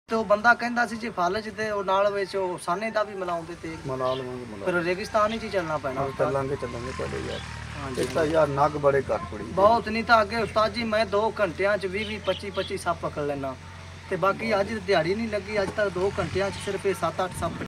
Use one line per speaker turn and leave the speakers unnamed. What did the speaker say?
ਤੇ ਉਹ ਬੰਦਾ ਕਹਿੰਦਾ ਸੀ ਜੇ ਫਲ ਚ ਤੇ ਉਹ ਨਾਲ ਵਿੱਚ ਉਹ ਸਾਨੇ ਦਾ ਵੀ ਮਿਲਾਉਂਦੇ ਤੇ
ਮਨਾ ਲਵਾਂਗੇ
ਫਿਰ ਰੇਗਿਸਤਾਨ ਹੀ ਚੱਲਣਾ ਪੈਣਾ
ਚੱਲਾਂਗੇ ਤੁਹਾਡੇ ਯਾਰ ਇੱਕ ਤਾਂ ਯਾਰ ਨਗ ਬੜੇ ਘੱਟ ਪੜੀ
ਬਹੁਤ ਨਹੀਂ ਤਾਂ ਅੱਗੇ ਉਸਤਾਦ ਜੀ ਮੈਂ 2 ਘੰਟਿਆਂ ਚ 20 25 ਸੱਪ ਪਕੜ ਲੈਣਾ ਤੇ ਬਾਕੀ ਅੱਜ ਦਿਹਾੜੀ ਨਹੀਂ ਲੱਗੀ ਅੱਜ ਤੱਕ 2 ਘੰਟਿਆਂ ਚ ਸਿਰਫ ਇਹ 7-8 ਸੱਪ